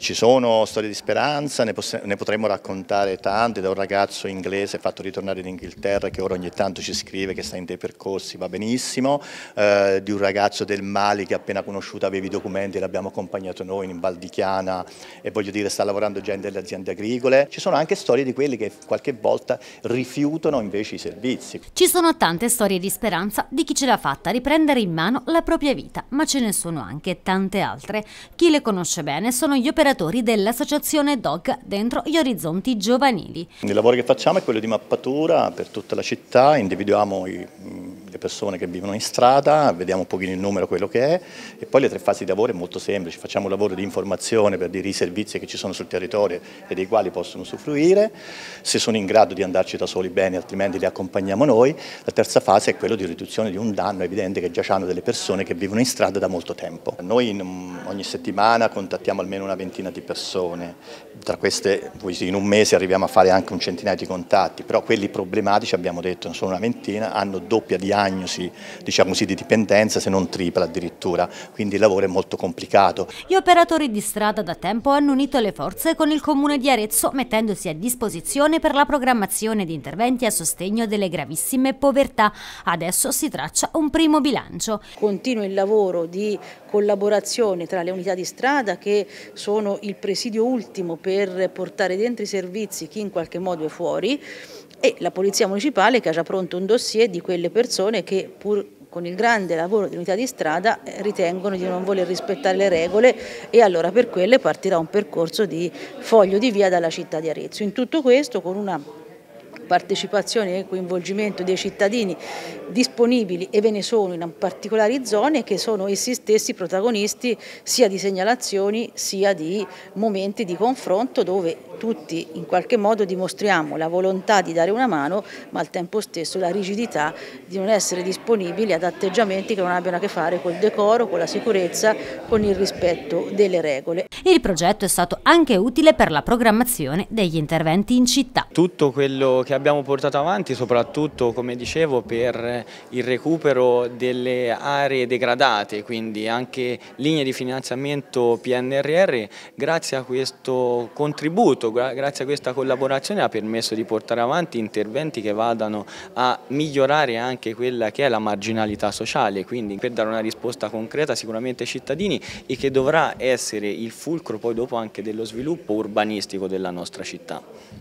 Ci sono storie di speranza, ne potremmo raccontare tante, da un ragazzo inglese fatto ritornare in Inghilterra che ora ogni tanto ci scrive che sta in dei percorsi, va benissimo, di un ragazzo del Mali che appena conosciuto aveva i documenti, l'abbiamo accompagnato noi in Val di Chiana e voglio dire sta lavorando già in delle aziende agricole. Ci sono anche storie di quelli che qualche volta rifiutano invece i servizi. Ci sono tante storie di speranza di chi ce l'ha fatta riprendere in mano la propria vita, ma ce ne sono anche tante altre. Chi le conosce bene sono gli operatori dell'associazione DOG dentro gli orizzonti giovanili. Il lavoro che facciamo è quello di mappatura per tutta la città, individuiamo le persone che vivono in strada, vediamo un pochino il numero, quello che è, e poi le tre fasi di lavoro è molto semplice, facciamo un lavoro di informazione per dire i servizi che ci sono sul territorio e dei quali possono usufruire, se sono in grado di andarci da soli bene, altrimenti li accompagniamo noi. La terza fase è quella di riduzione di un danno, è evidente che già hanno delle persone che vivono in strada da molto tempo. Noi ogni settimana contattiamo almeno una ventina di persone, tra queste in un mese arriviamo a fare anche un centinaio di contatti, però quelli problematici abbiamo detto non sono una ventina, hanno doppia diagnosi, diciamo così, di dipendenza, se non tripla addirittura, quindi il lavoro è molto complicato. Gli operatori di strada da tempo hanno unito le forze con il Comune di Arezzo mettendosi a disposizione per la programmazione di interventi a sostegno delle gravissime povertà. Adesso si traccia un primo bilancio. Continua il lavoro di collaborazione tra le unità di strada che sono il presidio ultimo per portare dentro i servizi chi in qualche modo è fuori, e la Polizia Municipale che ha già pronto un dossier di quelle persone che pur con il grande lavoro dell'unità di strada ritengono di non voler rispettare le regole, e allora per quelle partirà un percorso di foglio di via dalla città di Arezzo. In tutto questo con una partecipazione e coinvolgimento dei cittadini disponibili, e ve ne sono in particolari zone che sono essi stessi protagonisti sia di segnalazioni sia di momenti di confronto dove tutti in qualche modo dimostriamo la volontà di dare una mano, ma al tempo stesso la rigidità di non essere disponibili ad atteggiamenti che non abbiano a che fare col decoro, con la sicurezza, con il rispetto delle regole. Il progetto è stato anche utile per la programmazione degli interventi in città. Tutto quello che abbiamo portato avanti, soprattutto come dicevo per il recupero delle aree degradate, quindi anche linee di finanziamento PNRR, grazie a questo contributo, grazie a questa collaborazione ha permesso di portare avanti interventi che vadano a migliorare anche quella che è la marginalità sociale, quindi per dare una risposta concreta sicuramente ai cittadini e che dovrà essere il fulcro poi dopo anche dello sviluppo urbanistico della nostra città.